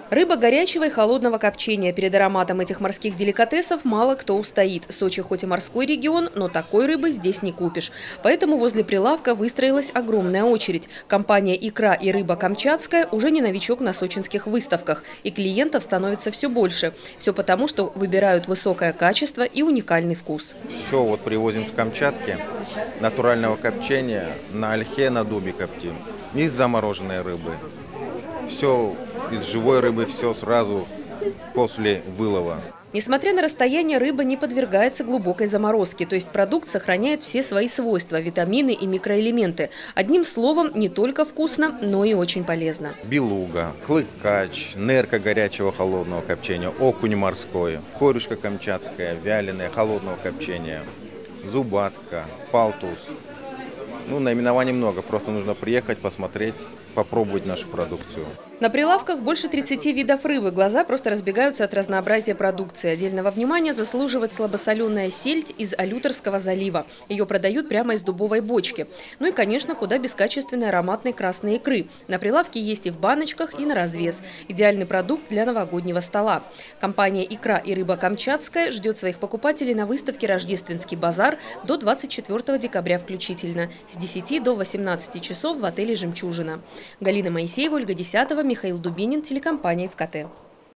Рыба горячего и холодного копчения. Перед ароматом этих морских деликатесов мало кто устоит. Сочи хоть и морской регион, но такой рыбы здесь не купишь. Поэтому возле прилавка выстроилась огромная очередь. Компания «Икра» и «Рыба Камчатская» уже не новичок на сочинских выставках. И клиентов становится все больше. Все потому, что выбирают высокое качество и уникальный вкус. Все вот привозим с Камчатки, натурального копчения, на ольхе, на дубе коптим. Из замороженной рыбы. Все из живой рыбы, все сразу после вылова. Несмотря на расстояние, рыба не подвергается глубокой заморозке, то есть продукт сохраняет все свои свойства, витамины и микроэлементы. Одним словом, не только вкусно, но и очень полезно. Белуга, клыкач, нерка горячего холодного копчения, окунь морской, корюшка камчатская, вяленая холодного копчения, зубатка, палтус. Наименований много, просто нужно приехать, посмотреть, попробовать нашу продукцию. На прилавках больше 30 видов рыбы. Глаза просто разбегаются от разнообразия продукции. Отдельного внимания заслуживает слабосоленая сельдь из Алюторского залива. Ее продают прямо из дубовой бочки. Ну и, конечно, куда без качественной ароматной красной икры. На прилавке есть и в баночках, и на развес. Идеальный продукт для новогоднего стола. Компания «Икра» и «Рыба Камчатская» ждет своих покупателей на выставке «Рождественский базар» до 24 декабря включительно. С 10 до 18 часов в отеле «Жемчужина». Галина Моисеева, Ольга Десятова, Михаил Дубинин, телекомпания ФКТ.